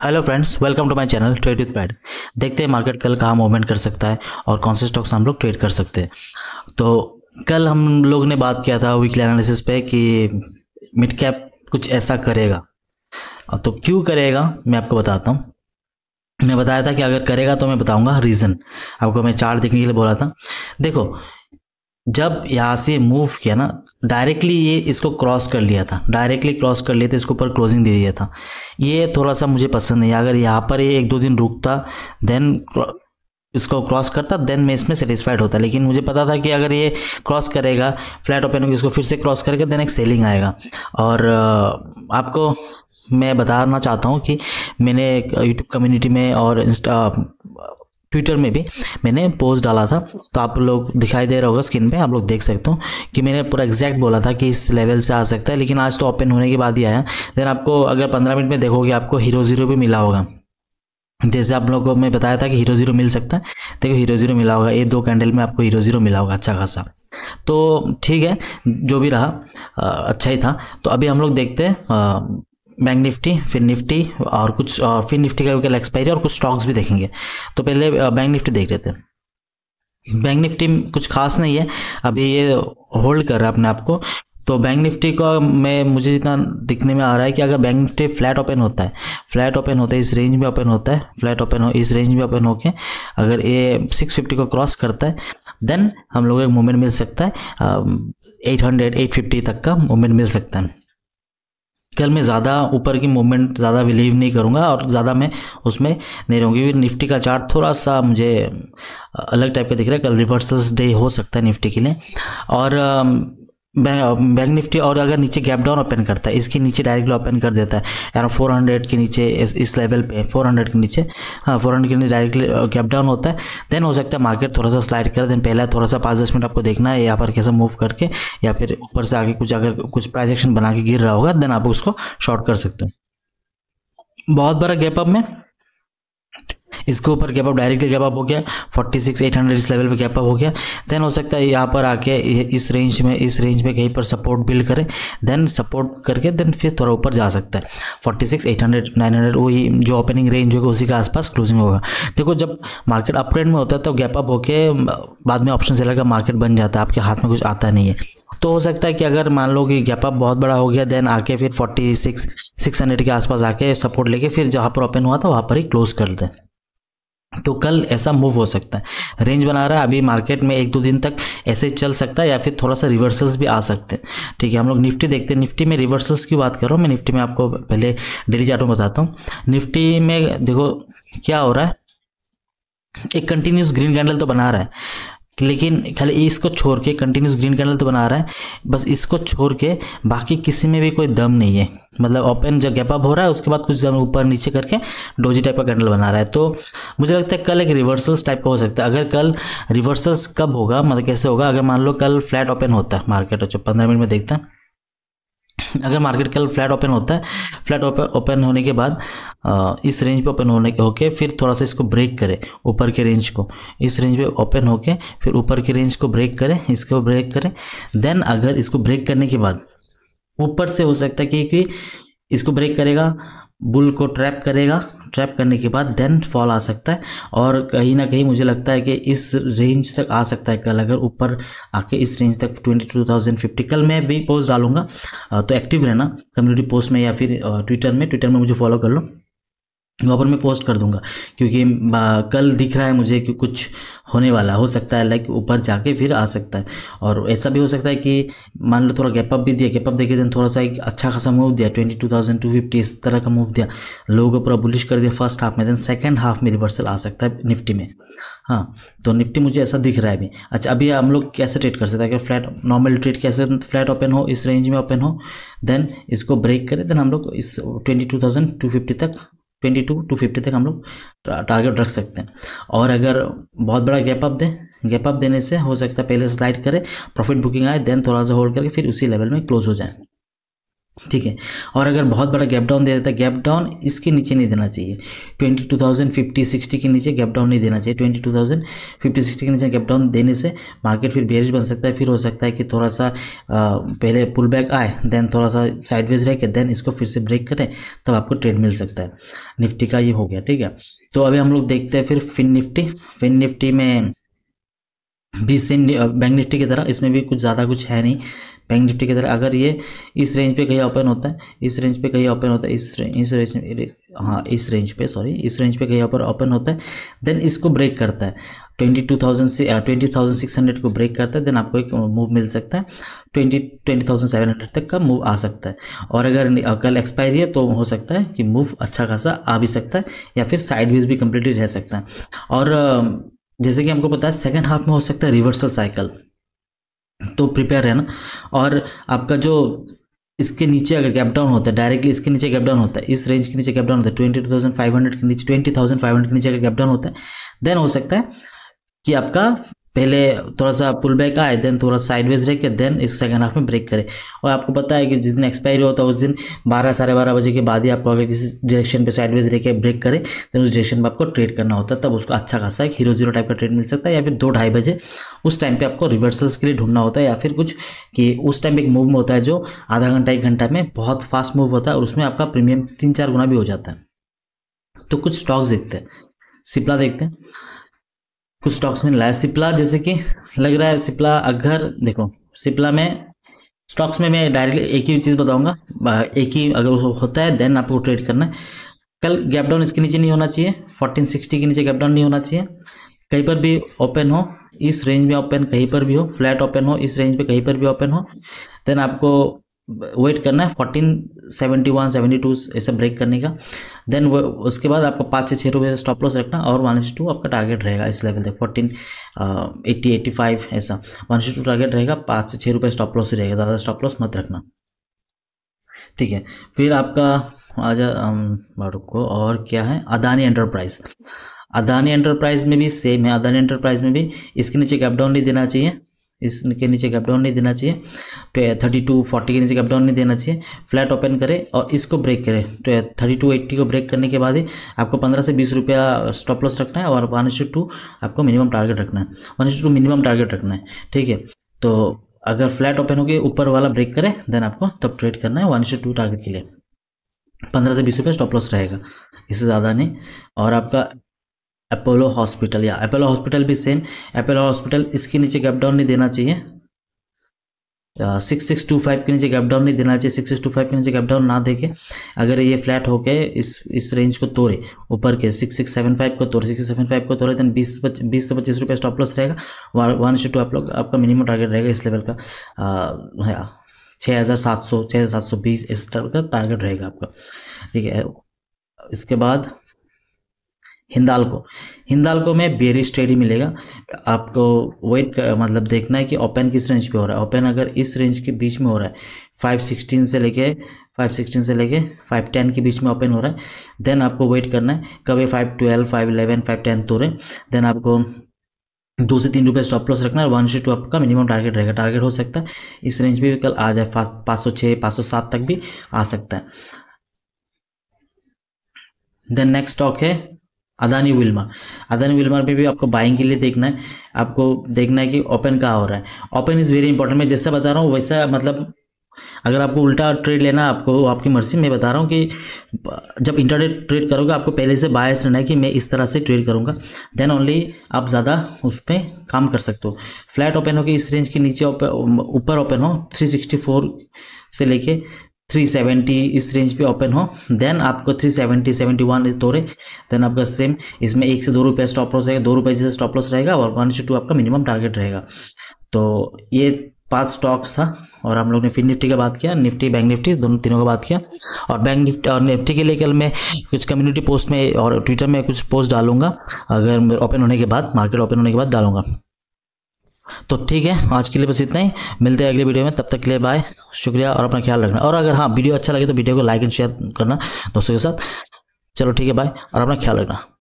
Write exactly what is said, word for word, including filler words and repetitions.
Hello friends, welcome to my channel trade with pad. देखते हैं market कल कहाँ मूवमेंट कर सकता है और कौन से स्टॉक्स हम लोग ट्रेड कर सकते हैं। तो कल हम लोग ने बात किया था वीकली एनालिसिस पे कि मिड कैप कुछ ऐसा करेगा। तो क्यों करेगा मैं आपको बताता हूँ। मैं बताया था कि अगर करेगा तो मैं बताऊंगा रीज़न। आपको मैं चार्ट देखने के लिए बोला था। देखो, जब यहाँ से मूव किया ना, डायरेक्टली ये इसको क्रॉस कर लिया था, डायरेक्टली क्रॉस कर लिया था, इसके ऊपर क्लोजिंग दे दिया था। ये थोड़ा सा मुझे पसंद नहीं है। अगर यहाँ पर ये एक दो दिन रुकता, देन इसको क्रॉस करता, देन मैं इसमें सेटिस्फाइड होता। लेकिन मुझे पता था कि अगर ये क्रॉस करेगा, फ्लैट ओपन होगी, इसको फिर से क्रॉस करके देन एक सेलिंग आएगा। और आपको मैं बताना चाहता हूँ कि मैंने यूट्यूब कम्युनिटी में और इंस्टा ट्विटर में भी मैंने पोस्ट डाला था, तो आप लोग दिखाई दे रहा होगा स्क्रीन पे, आप लोग देख सकते हो कि मैंने पूरा एग्जैक्ट बोला था कि इस लेवल से आ सकता है। लेकिन आज तो ओपन होने के बाद ही आया। देन आपको अगर पंद्रह मिनट में देखोगे आपको हीरो जीरो भी मिला होगा। जैसे आप लोगों को मैं बताया था कि हीरो जीरो मिल सकता है, देखो हीरो जीरो मिला होगा। ये दो कैंडल में आपको हीरो जीरो मिला होगा अच्छा खासा। तो ठीक है, जो भी रहा अच्छा ही था। तो अभी हम लोग देखते हैं बैंक निफ्टी, फिर निफ्टी और कुछ और फिर निफ्टी का कल एक्सपायरी और कुछ स्टॉक्स भी देखेंगे। तो पहले बैंक निफ्टी देख लेते हैं। बैंक निफ्टी कुछ खास नहीं है, अभी ये होल्ड कर रहा है अपने आप को। तो बैंक निफ्टी का मैं मुझे जितना दिखने में आ रहा है कि अगर बैंक निफ्टी फ्लैट ओपन होता है, फ्लैट ओपन होता है, इस रेंज में ओपन होता है, फ्लैट ओपन हो इस रेंज में ओपन होके अगर ये सिक्स फिफ्टी को क्रॉस करता है, देन हम लोग एक मूवमेंट मिल सकता है एट हंड्रेड एट फिफ्टी तक का मूवमेंट मिल सकता है। कल मैं ज़्यादा ऊपर की मूवमेंट ज़्यादा बिलीव नहीं करूँगा और ज़्यादा मैं उसमें नहीं रहूँगी, क्योंकि निफ्टी का चार्ट थोड़ा सा मुझे अलग टाइप का दिख रहा है। कल रिवर्सल्स डे हो सकता है निफ्टी के लिए। और बैंक निफ्टी और अगर नीचे गैप डाउन ओपन करता है, इसके नीचे डायरेक्टली ओपन कर देता है यार फोर हंड्रेड के नीचे, इस, इस लेवल पे फोर हंड्रेड के नीचे, हाँ फोर हंड्रेड के नीचे डायरेक्टली गैप डाउन होता है, देन हो सकता है मार्केट थोड़ा सा स्लाइड करे। देन पहला थोड़ा सा पाँच दस मिनट आपको देखना है यहाँ पर कैसे मूव करके, या फिर ऊपर से आगे कुछ अगर कुछ प्राइस एक्शन बना के गिर रहा होगा, देन आप उसको शॉर्ट कर सकते हो। बहुत बड़ा गैप अप में इसके ऊपर gap up, directly gap up हो गया फोर्टी सिक्स एट हंड्रेड इस लेवल पे गैप अप हो गया। देन हो सकता है यहाँ पर आके इस रेंज में इस रेंज में कहीं पर सपोर्ट बिल्ड करे, देन सपोर्ट करके देन फिर थोड़ा ऊपर जा सकता है forty six eight hundred nine hundred, वही जो ओपनिंग रेंज होगा उसी के आसपास क्लोजिंग होगा। देखो, जब मार्केट अप ट्रेंड में होता है तो गैप अप होके बाद में ऑप्शन सेलर का मार्केट बन जाता है, आपके हाथ में कुछ आता नहीं है। तो हो सकता है कि अगर मान लो कि गैप अप बहुत बड़ा हो गया, देन आके फिर फोर्टी सिक्स सिक्स हंड्रेड के आसपास आके सपोर्ट लेके फिर जहाँ पर ओपन हुआ था वहाँ पर ही क्लोज कर दें। तो कल ऐसा मूव हो सकता है। रेंज बना रहा है अभी मार्केट में, एक दो दिन तक ऐसे चल सकता है या फिर थोड़ा सा रिवर्सल्स भी आ सकते हैं। ठीक है, हम लोग निफ्टी देखते हैं। निफ्टी में रिवर्सल्स की बात कर रहा हूँ मैं। निफ्टी में आपको पहले डेली चार्ट में बताता हूँ। निफ्टी में देखो क्या हो रहा है, एक कंटिन्यूस ग्रीन कैंडल तो बना रहा है, लेकिन खाली इसको छोड़ के कंटिन्यूस ग्रीन कैंडल तो बना रहा है, बस इसको छोड़ के बाकी किसी में भी कोई दम नहीं है। मतलब ओपन जब गैप अप हो रहा है उसके बाद कुछ दम ऊपर नीचे करके डोजी टाइप का कैंडल बना रहा है। तो मुझे लगता है कल एक रिवर्सल्स टाइप का हो सकता है। अगर कल रिवर्सल्स कब होगा, मतलब कैसे होगा, अगर मान लो कल फ्लैट ओपन होता है मार्केट, जो पंद्रह मिनट में देखता है, अगर मार्केट कल फ्लैट ओपन होता है, फ्लैट ओपन ओपन होने के बाद आ, इस रेंज पे ओपन होने के होके फिर थोड़ा सा इसको ब्रेक करे ऊपर के रेंज को, इस रेंज पे ओपन होके फिर ऊपर के रेंज को ब्रेक करे, इसको ब्रेक करे, देन अगर इसको ब्रेक करने के बाद ऊपर से हो सकता है कि, कि इसको ब्रेक करेगा, बुल को ट्रैप करेगा, ट्रैप करने के बाद देन फॉल आ सकता है। और कहीं ना कहीं मुझे लगता है कि इस रेंज तक आ सकता है कल, अगर ऊपर आके इस रेंज तक ट्वेंटी टू थाउजेंड फिफ्टी। कल मैं भी पोस्ट डालूंगा, तो एक्टिव रहना कम्युनिटी पोस्ट में या फिर ट्विटर में ट्विटर में मुझे फॉलो कर लो, वहाँ पर मैं पोस्ट कर दूंगा। क्योंकि कल दिख रहा है मुझे कि कुछ होने वाला, हो सकता है लाइक ऊपर जाके फिर आ सकता है। और ऐसा भी हो सकता है कि मान लो थोड़ा गैप अप भी दिया, गैप अप देखे दिन थोड़ा सा एक अच्छा खासा मूव दिया, twenty two thousand two fifty इस तरह का मूव दिया, लोगों को पूरा बुलिश कर दिया फर्स्ट हाफ में, देन सेकंड हाफ में रिवर्सल आ सकता है निफ्टी में। हाँ, तो निफ्टी मुझे ऐसा दिख रहा है अभी। अच्छा, अभी हम लोग कैसे ट्रेड कर सकते हैं, अगर फ्लैट नॉर्मल ट्रेड कैसे, फ्लैट ओपन हो, इस रेंज में ओपन हो, देन इसको ब्रेक करें, देन हम लोग इस twenty two thousand two fifty तक ट्वेंटी टू टू फिफ्टी तक हम लोग टारगेट रख सकते हैं। और अगर बहुत बड़ा गैप अप दें, गैप अप देने से हो सकता है पहले स्लाइड करे, प्रॉफिट बुकिंग आए, देन थोड़ा सा होल्ड करके फिर उसी लेवल में क्लोज हो जाए। ठीक है। और अगर बहुत बड़ा गैप डाउन दे देता है, गैप डाउन इसके नीचे नहीं देना चाहिए, twenty two thousand fifty sixty के नीचे गैप डाउन नहीं देना चाहिए। Twenty two thousand fifty sixty के नीचे गैप डाउन देने से मार्केट फिर बेरिश बन सकता है। फिर हो सकता है कि थोड़ा सा आ, पहले पुल बैक आए, देन थोड़ा सा साइडवेज रह के देन इसको फिर से ब्रेक करें, तब आपको ट्रेड मिल सकता है। निफ्टी का ये हो गया, ठीक है। तो अभी हम लोग देखते हैं फिर फिन निफ्टी। फिन निफ्टी में भी सेम बैंक निफ्टी की तरह इसमें भी कुछ ज़्यादा कुछ है नहीं। बैंक निफ्टी की तरह अगर ये इस रेंज पे कहीं ओपन होता है, इस रेंज पे कहीं ओपन होता है, इस रेंज इस रेंज हाँ इस रेंज पे सॉरी इस रेंज पे कहीं ऊपर ओपन होता है, देन इसको ब्रेक करता है, ट्वेंटी टू थाउजेंड से ट्वेंटी थाउजेंड सिक्स हंड्रेड को ब्रेक करता है, देन आपको एक मूव मिल सकता है, twenty twenty thousand seven hundred तक का मूव आ सकता है। और अगर कल एक्सपायरी है तो हो सकता है कि मूव अच्छा खासा आ भी सकता है, या फिर साइडवेज भी कम्प्लीटली रह सकता है। और जैसे कि हमको पता है सेकेंड हाफ में हो सकता है रिवर्सल साइकिल, तो प्रिपेयर रहना। और आपका जो इसके नीचे अगर गैप डाउन होता है, डायरेक्टली इसके नीचे गैप डाउन होता है, इस रेंज के नीचे गैप डाउन होता है, twenty two thousand five hundred के नीचे ट्वेंटी थाउजेंड फाइव हंड्रेड के नीचे अगर गैप डाउन होता है, देन हो सकता है कि आपका पहले थोड़ा सा पुल बैक आए, देन थोड़ा साइडवेज रह के देन इस सेकंड हाफ में ब्रेक करे। और आपको पता है कि जिस दिन एक्सपायरी होता है उस दिन बारह साढ़े बारह बजे के बाद ही आपको अगर किसी डायरेक्शन पे साइडवेज रह के ब्रेक करे, देन उस डायरेक्शन में आपको ट्रेड करना होता है, तब उसको अच्छा खासा एक हीरो जीरो टाइप का ट्रेड मिल सकता है। या फिर दो ढाई बजे उस टाइम पे आपको रिवर्सल्स के लिए ढूंढना होता है, या फिर कुछ कि उस टाइम एक मूव में होता है जो आधा घंटा एक घंटा में बहुत फास्ट मूव होता है, और उसमें आपका प्रीमियम तीन चार गुना भी हो जाता है। तो कुछ स्टॉक्स देखते हैं, सिप्ला देखते हैं, कुछ स्टॉक्स में लाया सिप्ला, जैसे कि लग रहा है सिप्ला अगर देखो सिप्ला में स्टॉक्स में मैं डायरेक्टली एक ही चीज़ बताऊंगा, एक ही अगर होता है देन आपको ट्रेड करना है। कल गैप डाउन इसके नीचे नहीं होना चाहिए, फोर्टीन सिक्सटी के नीचे गैप डाउन नहीं होना चाहिए, कहीं पर भी ओपन हो इस रेंज में, ओपन कहीं पर भी हो, फ्लैट ओपन हो इस रेंज पे कहीं पर भी ओपन हो, देन आपको वेट करना है fourteen seventy one seventy two ऐसा ब्रेक करने का। देन वो उसके बाद आपको पाँच से छः रुपये स्टॉप लॉस रखना, और वन टू आपका टारगेट रहेगा इस लेवल तक फोर्टीन एट्टी एट्टी फाइव ऐसा वन टू टारगेट रहेगा, पाँच से छः रुपये स्टॉप लॉस ही रहेगा, ज़्यादा स्टॉप लॉस मत रखना, ठीक है। फिर आपका आ जा को और क्या है, अदानी एंटरप्राइज। अदानी एंटरप्राइज में भी सेम है, अदानी एंटरप्राइज में भी इसके नीचे गैप डाउन नहीं देना चाहिए, इसके नीचे गैप डाउन नहीं देना चाहिए, थर्टी टू फोर्टी के नीचे गैप डाउन नहीं देना चाहिए, फ्लैट ओपन करे और इसको ब्रेक करे, तो थर्टी टू एट्टी को ब्रेक करने के बाद ही आपको पंद्रह से बीस रुपया स्टॉप लॉस रखना है, और वन टू टू आपको मिनिमम टारगेट रखना है, one two two minimum target रखना है, ठीक है। तो अगर फ्लैट ओपन होकर ऊपर वाला ब्रेक करे देन आपको तब ट्रेड करना है, वन टू टू टारगेट के लिए पंद्रह से बीस रुपये स्टॉप लॉस रहेगा, इससे ज़्यादा नहीं। और आपका अपोलो हॉस्पिटल, या अपोलो हॉस्पिटल भी सेम, अपोलो हॉस्पिटल इसके नीचे गैप डाउन नहीं देना चाहिए, सिक्स सिक्स टू फाइव के नीचे गैप डाउन नहीं देना चाहिए, सिक्स सिक्स टू फाइव के नीचे गैप डाउन ना देके अगर ये फ्लैट होके इस इस रेंज को तोड़े ऊपर के सिक्स सिक्स सेवन फाइव को तोड़े सिक्स सेवन फाइव को तोड़े देन बीस बीस से पच्चीस रुपये स्टॉप लॉस रहेगा, वन से टू आप लोग आपका मिनिमम टारगेट रहेगा इस लेवल का, आ, छः हज़ार सात सौ छः हज़ार सात सौ बीस इस तरह का टारगेट रहेगा आपका, ठीक है। इसके बाद हिंदाल्को, हिंदाल्को में बेरिश ट्रेड ही मिलेगा आपको, वेट मतलब देखना है कि ओपन किस रेंज पे हो रहा है। ओपन अगर इस रेंज के बीच में हो रहा है, फाइव सिक्सटीन से लेके फाइव सिक्सटीन से लेके फाइव टेन के बीच में ओपन हो रहा है, देन आपको वेट करना है कभी five twelve five eleven five ten तोड़े, देन आपको दो से तीन रुपये स्टॉप लॉस रखना है, वन से टू आपका मिनिमम टारगेट रहेगा। टारगेट हो सकता है इस रेंज पे भी कल आ जाए, पाँच सौ छः पाँच सौ सात तक भी आ सकता है। देन नेक्स्ट स्टॉक है अदानी विल्मर। अदानी विल्मर पे भी आपको बाइंग के लिए देखना है, आपको देखना है कि ओपन कहाँ हो रहा है। ओपन इज़ वेरी इंपॉर्टेंट, मैं जैसा बता रहा हूँ वैसा, मतलब अगर आपको उल्टा ट्रेड लेना आपको आपकी मर्जी, मैं बता रहा हूँ कि जब इंटरडे ट्रेड करोगे आपको पहले से बायस रहना है कि मैं इस तरह से ट्रेड करूँगा, देन ओनली आप ज़्यादा उस पर काम कर सकते हो। फ्लैट ओपन हो कि इस रेंज के नीचे ऊपर ओपन हो थ्री सिक्सटी फोर से लेके थ्री सेवेंटी इस रेंज पे ओपन हो, देन आपको थ्री सेवेंटी सेवेंटी वन तोड़े, देन आपका सेम इसमें एक से दो रुपये स्टॉप लॉस रहेगा, दो रुपये जैसे स्टॉप लॉस रहेगा, और वन से टू आपका मिनिमम टारगेट रहेगा। तो ये पांच स्टॉक्स था, और हम लोग ने फिर निफ्टी का बात किया, निफ्टी बैंक निफ्टी दोनों तीनों का बात किया। और बैंक निफ्टी और निफ्टी के लिए कल मैं कुछ कम्युनिटी पोस्ट में और ट्विटर में कुछ पोस्ट डालूंगा, अगर ओपन होने के बाद मार्केट ओपन होने के बाद डालूंगा। तो ठीक है, आज के लिए बस इतना ही, मिलते हैं अगले वीडियो में, तब तक के लिए बाय, शुक्रिया और अपना ख्याल रखना। और अगर हाँ वीडियो अच्छा लगे तो वीडियो को लाइक एंड शेयर करना दोस्तों के साथ। चलो ठीक है, बाय और अपना ख्याल रखना।